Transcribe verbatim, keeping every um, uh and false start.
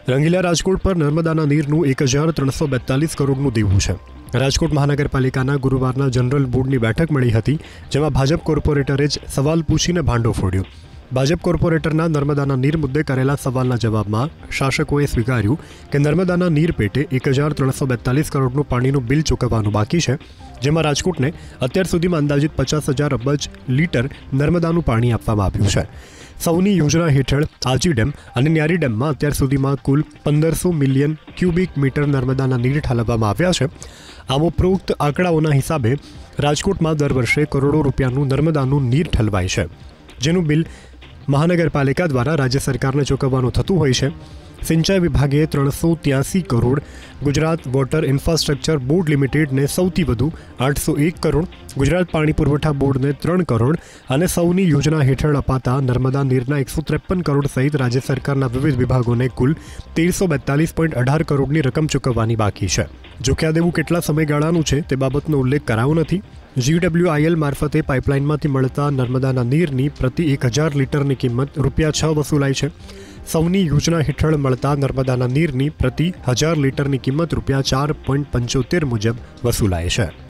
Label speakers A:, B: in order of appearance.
A: રંગીલા રાજકોટ પર નર્મદાના નીરનું એક હજાર ત્રણસો બેતાલીસ કરોડનું દેવું છે। રાજકોટ મહાનગરપાલિકાના ગુરુવારના જનરલ બોર્ડની બેઠક મળી હતી, જેમાં ભાજપ કોર્પોરેટરે જ સવાલ પૂછીને ભાંડો ફોડ્યો। ભાજપ કોર્પોરેટરના નર્મદાના નીર મુદ્દે કરેલા સવાલના જવાબમાં શાસકોએ સ્વીકાર્યું કે નર્મદાના નીર પેટે એક હજાર ત્રણસો બેતાલીસ કરોડનું પાણીનું બિલ ચૂકવવાનું બાકી છે, જેમાં રાજકોટને અત્યાર સુધીમાં અંદાજિત પચાસ હજાર અબજ લીટર નર્મદાનું પાણી આપવામાં આવ્યું છે। સૌની યોજના હેઠળ આજી ડેમ અને ન્યારી ડેમમાં અત્યાર સુધીમાં કુલ પંદરસો મિલિયન ક્યુબિક મીટર નર્મદાના નીર ઠાલવવામાં આવ્યા છે। આમ ઉપરોક્ત આંકડાઓના હિસાબે રાજકોટમાં દર વર્ષે કરોડો રૂપિયાનું નર્મદાનું નીર ઠલવાય છે, જેનું બિલ મહાનગરપાલિકા દ્વારા રાજ્ય સરકારને ચૂકવવાનું થતું હોય છે। સિંચાઈ વિભાગે ત્રણસો ત્યાસી crore, Gujarat water infrastructure board લિમિટેડને સૌથી વધુ આઠસો એક કરોડ, ગુજરાત પાણી પુરવઠા બોર્ડને ત્રણ કરોડ અને સૌની યોજના હેઠળ અપાતા નર્મદા નીરના એકસો ત્રેપન કરોડ સહિત રાજ્ય સરકારના વિવિધ વિભાગોને કુલ તેરસો બેતાલીસ પોઈન્ટ અઢાર કરોડની રકમ ચૂકવવાની બાકી છે। જોકે આ દેવું કેટલા સમયગાળાનું છે તે બાબતનો ઉલ્લેખ કરાયો નથી। જીડબ્લ્યુઆઈએલ મારફતે પાઇપલાઇનમાંથી મળતા નર્મદાના નીરની પ્રતિ એક હજાર લીટરની કિંમત રૂપિયા છ વસૂલાય છે। સૌની યોજના હેઠળ મળતા નર્મદાના નીરની પ્રતિ હજાર લીટરની કિંમત રૂપિયા ચાર પોઈન્ટ પંચોતેર મુજબ વસૂલાય છે।